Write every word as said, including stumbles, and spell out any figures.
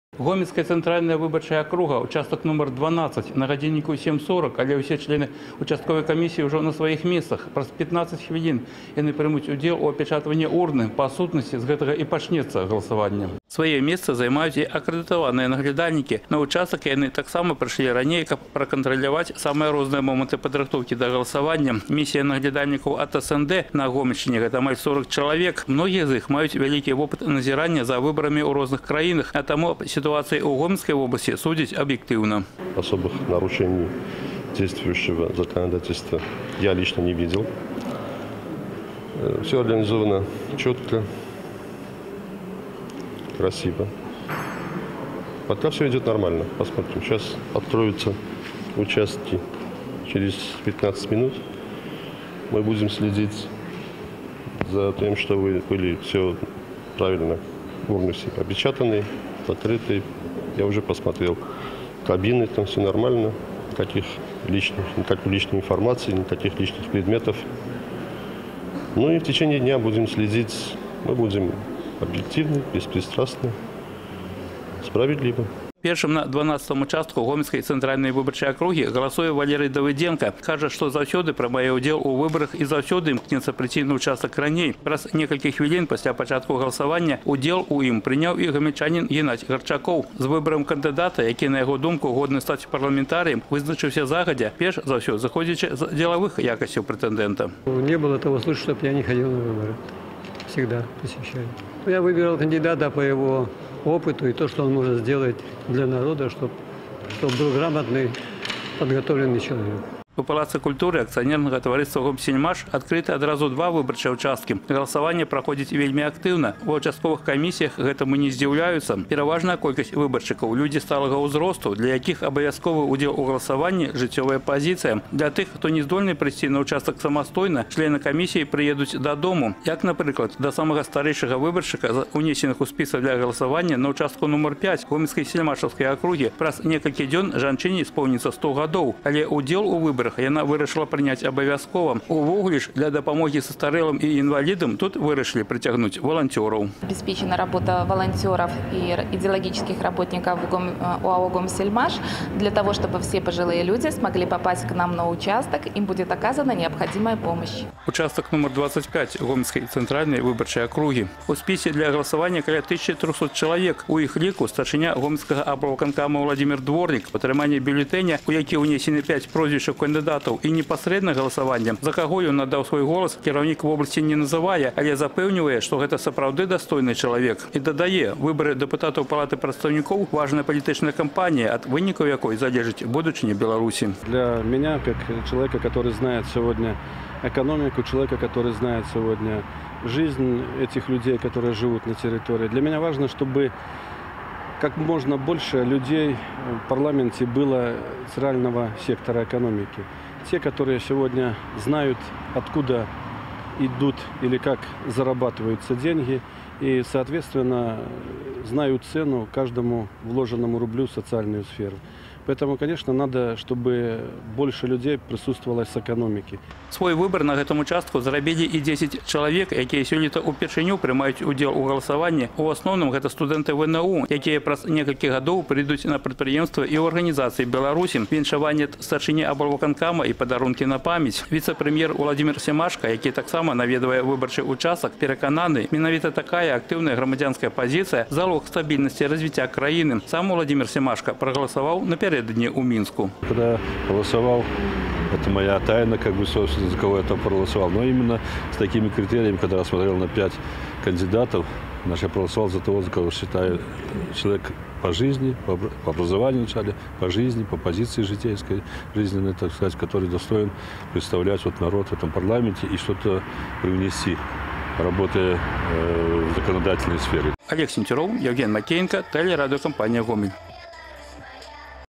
Гомельская центральная выборчая округа, участок номер дванадцать, на годиннику сем сорок, але все члены участковой комиссии уже на своих местах. Праз пятнадцать хвилин яны прымуць удзел у апечатыванні урны. По сутности с гэтага и пачнецца голосование. Свое место займаюць и аккредитованные наглядальники. На участок яны таксама пришли ранее, как проконтролировать самые разные моменты подготовки до голосования. Миссия наглядальников от СНД на Гомельщине – это амаль сорок человек. Многие из них имеют великий опыт назирания за выборами у разных краинах, а тому ситуации у Гомельской области судить объективно. Особых нарушений действующего законодательства я лично не видел. Все организовано четко, красиво. Пока все идет нормально. Посмотрим. Сейчас откроются участки через пятнадцать минут. Мы будем следить за тем, чтобы были все правильно, урны все опечатаны, открытые. Я уже посмотрел кабины, там все нормально. Никаких лишних, никакой лишней информации, никаких лишних предметов. Ну и в течение дня будем следить. Мы будем объективны, беспристрастны, справедливо. Первым на дванадцатом участку Гомельской центральной выборчей округи голосует Валерий Давыденко. Кажется, что завсёды прымае удзел у выборах и завсёды імкнецца прийти на участок раней. Раз несколько хвилин после початку голосования удзел у им принял и гомельчанин Геннадий Горчаков. С выбором кандидата, який на его думку годны стать парламентарием, вызначился загодя, перш за все заходячи з деловых якостей претендента. Не было того случая, чтобы я не ходил на выборы. Всегда посещаю. Я выбирал кандидата по его опыту и то, что он может сделать для народа, чтобы, чтобы был грамотный, подготовленный человек. У Палаце культуры акционерного товариства «Гомсельмаш» открыты одразу два выборчыя участки. Голосование проходит вельми активно. В участковых комиссиях этому не здзіўляюцца. Пераважная колькасць выборщиков – люди сталого узросту, для якіх абавязковы удзел у голосовании – жыццёвая позиция. Для тех, кто не здольны прийти на участок самостойно, члены комиссии приедут до дому. Как, например, до самого старейшего выборщика, унесенных у список для голосования на участку номер пять Гомельской сельмашевской округи, праз некалькі дзён жанчыне исполнится сто годов. Але удзел у выборах яна вырашила принять обовязково. Увогуле ж для допомоги состарелым и инвалидам тут вырашили притягнуть волонтеров. Обеспечена работа волонтеров и идеологических работников ОАО «Гомсельмаш» для того, чтобы все пожилые люди смогли попасть к нам на участок, им будет оказана необходимая помощь. Участок номер двадцать пять Гомельской центральной выборчей округи. У списке для голосования около тысячи трёхсот человек. У их лику старшыня Гомельского облвыканкама Владимир Дворник. Атрыманне бюллетэня, у які унесены пять прозвішчаў кандидатов и непосредственно голосование, за кого он отдал свой голос, кіраўнік в области не называя, але запэўнівае, что это сапраўды достойный человек. И додае, выборы депутатов Палаты представников – важная политическая кампания, от вынікаў якой залежить будучыня Беларуси. Для меня, как человека, который знает сегодня экономику, человека, который знает сегодня жизнь этих людей, которые живут на территории, для меня важно, чтобы как можно больше людей в парламенте было с реального сектора экономики. Те, которые сегодня знают, откуда идут или как зарабатываются деньги, и, соответственно, знают цену каждому вложенному рублю в социальную сферу. Поэтому, конечно, надо, чтобы больше людей присутствовало с экономики. Свой выбор на этом участку заробили и десять человек, которые сёлета упершыню прымаюць удзел у голосовании. У основном это студенты ВНУ, которые праз некалькі гадоў придут на предприемства и организации Беларуси. Віншаванне старшыні облвыканкама и подарунки на память. Вице-премьер Владимир Семашко, який так само наведывая выборчий участок, переконаны, менавіта такая активная громадянская позиция – залог стабильности и развития краины. Сам Владимир Семашко проголосовал наперед дни у Минску. Когда голосовал, это моя тайна, как бы, собственно, за кого я там проголосовал. Но именно с такими критериями, когда я смотрел на пять кандидатов, я проголосовал за того, за кого считаю человек по жизни, по образованию вначале, по жизни, по позиции житейской, жизненной, так сказать, который достоин представлять вот народ в этом парламенте и что-то привнести, работая э, в законодательной сфере. Олег Сентеров, Евген Макеенко, телерадиокомпания «Гомель».